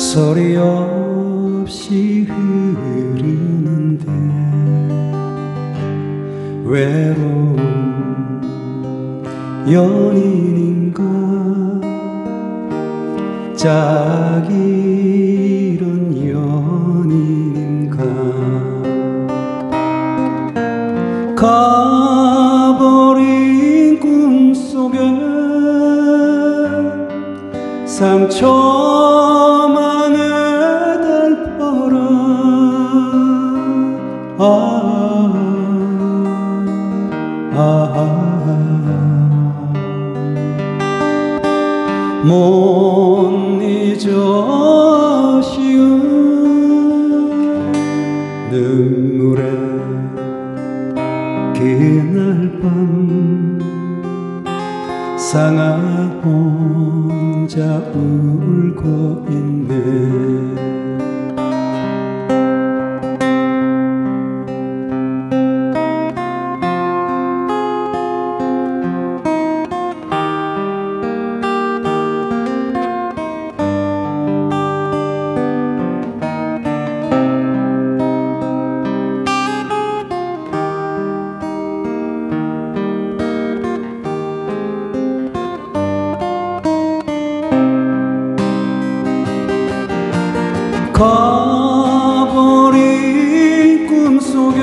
소리 없이 흐르는데 외로운 연인인가 짝이 이런 연인인가 가버린 꿈속에 상처만에 달퍼라 못 잊어 쉬운 눈물에 그날 밤 상아 혼자 울고 있네. 가버린 꿈속에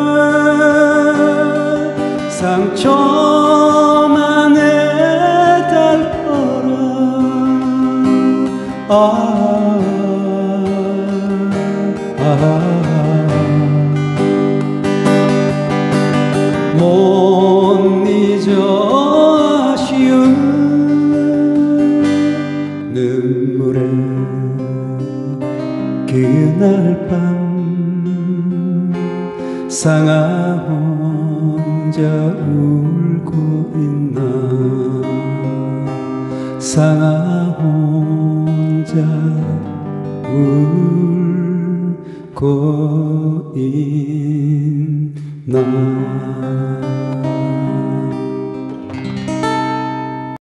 상처만에 달퍼라 못 잊어 아쉬운 눈물에 그날 밤 상아 혼자 울고 있나 상아 혼자 울고 있나.